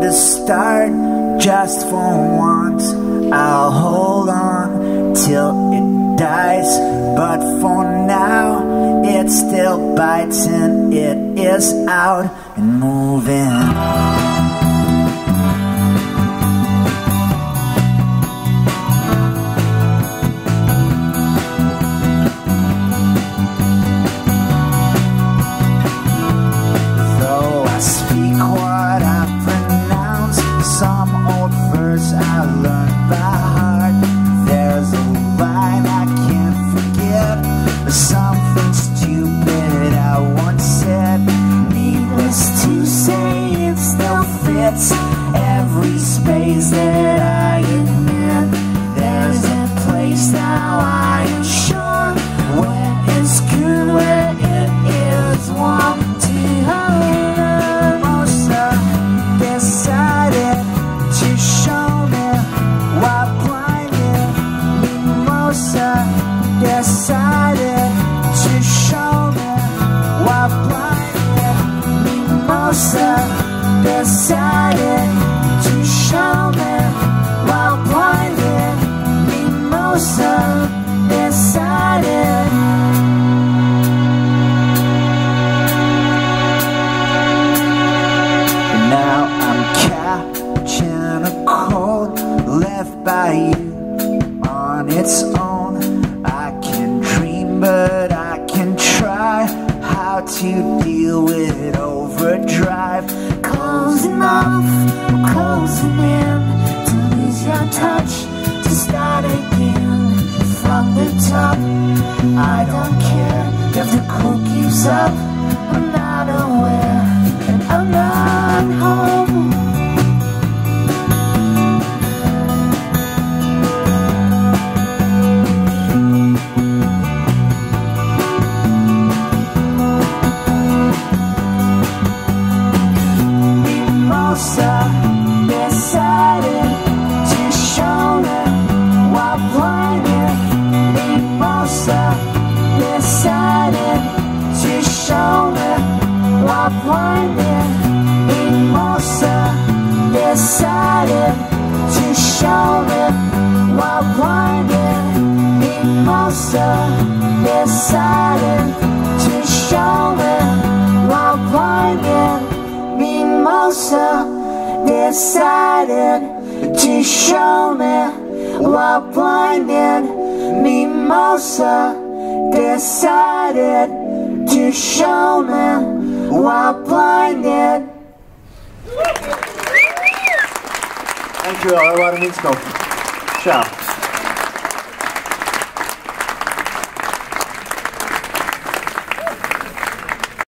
the start, just for once I'll hold on till it dies. But for now it still bites and it is out and moving. I learned by heart. There's a line I can't forget, but something stupid I once said. Needless to say, it still fits every space that I admit. There's a place now I am sure, when it's good, where it is warm to hold. Mimosa decided to show decided to show me while blinded. Mimosa decided to show me while blinded. Mimosa decided. And now I'm catching a cold left by you on its own. But I can try how to deal with overdrive. Closing off, closing in, to lose your touch, to start again from the top. I don't care if the crew keeps up. I'm not aware and I'm not home. Decided to show me while blinded. Mimosa decided to show me while blinded. Mimosa decided to show me while blinded. Mimosa decided to show me while blinded. Mimosa decided to show me while blinded. Mimosa decided to show me while blinded. Dankjewel, heel erg Minsko. Ciao.